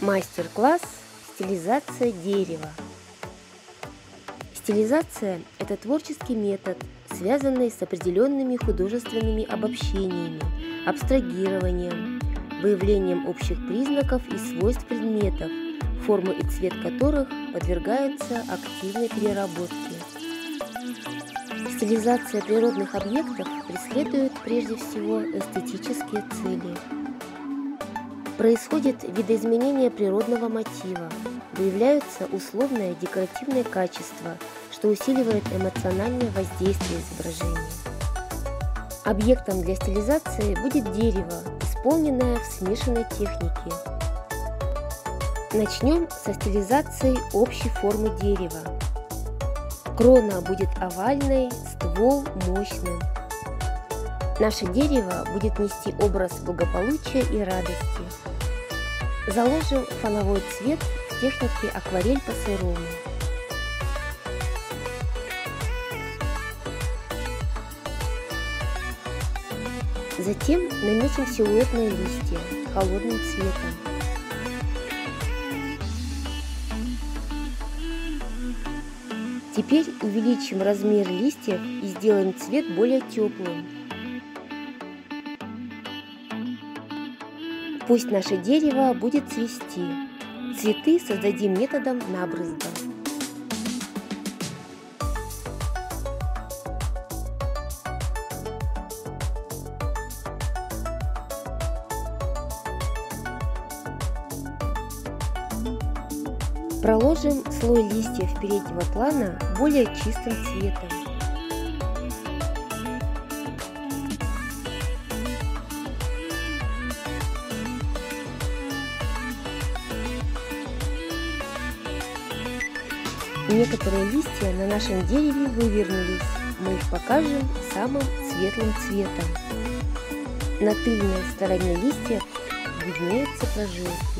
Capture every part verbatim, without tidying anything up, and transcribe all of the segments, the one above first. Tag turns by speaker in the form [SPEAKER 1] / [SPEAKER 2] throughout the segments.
[SPEAKER 1] Мастер-класс «Стилизация дерева». Стилизация – это творческий метод, связанный с определенными художественными обобщениями, абстрагированием, выявлением общих признаков и свойств предметов, формы и цвет которых подвергаются активной переработке. Стилизация природных объектов преследует прежде всего эстетические цели. Происходит видоизменение природного мотива, выявляются условные декоративные качества, что усиливает эмоциональное воздействие изображения. Объектом для стилизации будет дерево, исполненное в смешанной технике. Начнем со стилизации общей формы дерева. Крона будет овальной, ствол мощным. Наше дерево будет нести образ благополучия и радости. Заложим фоновой цвет в технике акварель по-сырому. Затем наметим силуэтные листья холодным цветом. Теперь увеличим размер листьев и сделаем цвет более теплым. Пусть наше дерево будет цвести. Цветы создадим методом набрызга. Проложим слой листьев переднего плана более чистым цветом. Некоторые листья на нашем дереве вывернулись, мы их покажем самым светлым цветом. На тыльной стороне листьев виднеются прожилки.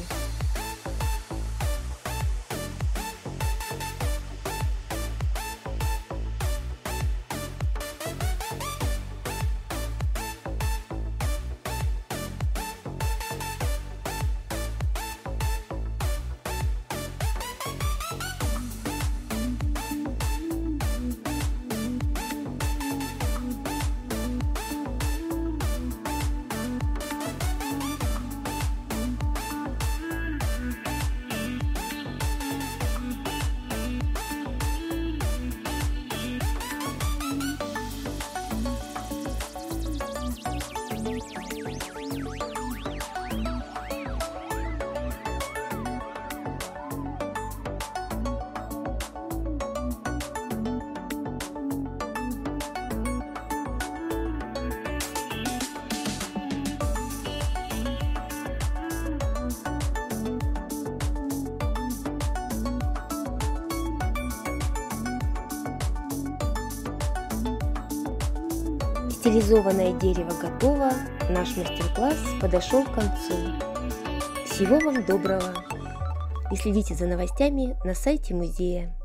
[SPEAKER 1] Стилизованное дерево готово, наш мастер-класс подошел к концу. Всего вам доброго! И следите за новостями на сайте музея.